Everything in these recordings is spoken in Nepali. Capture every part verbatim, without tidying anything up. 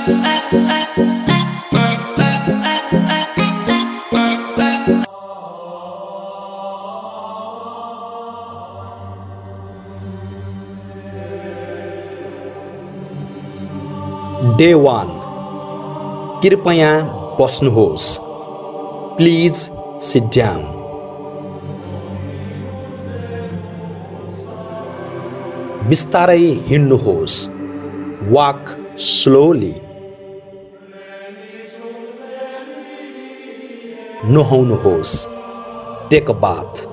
Day one. कृपया बस्नुहोस्. Please sit down. बिस्तारै हिँड्नुहोस्. Walk slowly. नुहाउनुहोस्. Take a bath.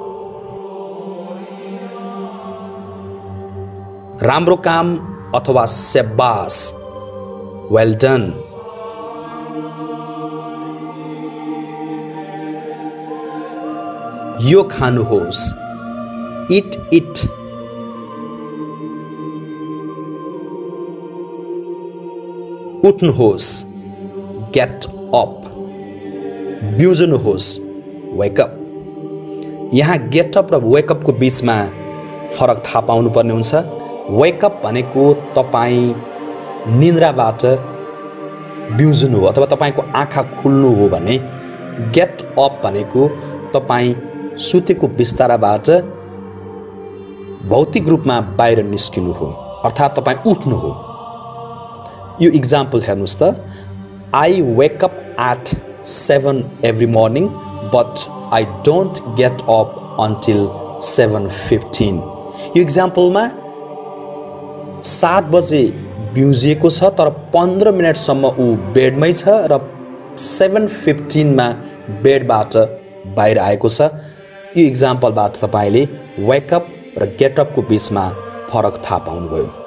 राम्रो काम अथवा शाबाश. Well done. यो खानुहोस्. Eat it. उठ्नुहोस्. Get up. बिउजनुहोस्. Wake up. यहाँ get up र wake up को बीचमा फरक थाहा पाउनु पर्ने हुन्छ. Wake up भनेको तपाईं निन्द्राबाट बिउजनु हो अथवा तपाईंको आँखा खुल्नु हो भने गेट अप भनेको तपाईं सुतेको बिस्ताराबाट भौतिक रूपमा बाहिर निस्किनु हो अर्थात् तपाईं उठ्नु हो. यो इक्जाम्पल हेर्नुस् त. I wake up at seven every morning but I don't get up until seven fifteen. यो इक्जाम्पलमा सात बजे बिउजिएको छ तर पन्ध्र मिनेटसम्म ऊ बेडमै छ र सेभेन फिफ्टिनमा बेडबाट बाहिर आएको छ. यो इक्जाम्पलबाट तपाईले वेकअप र गेटअपको बीचमा फरक थाहा पाउनुभयो.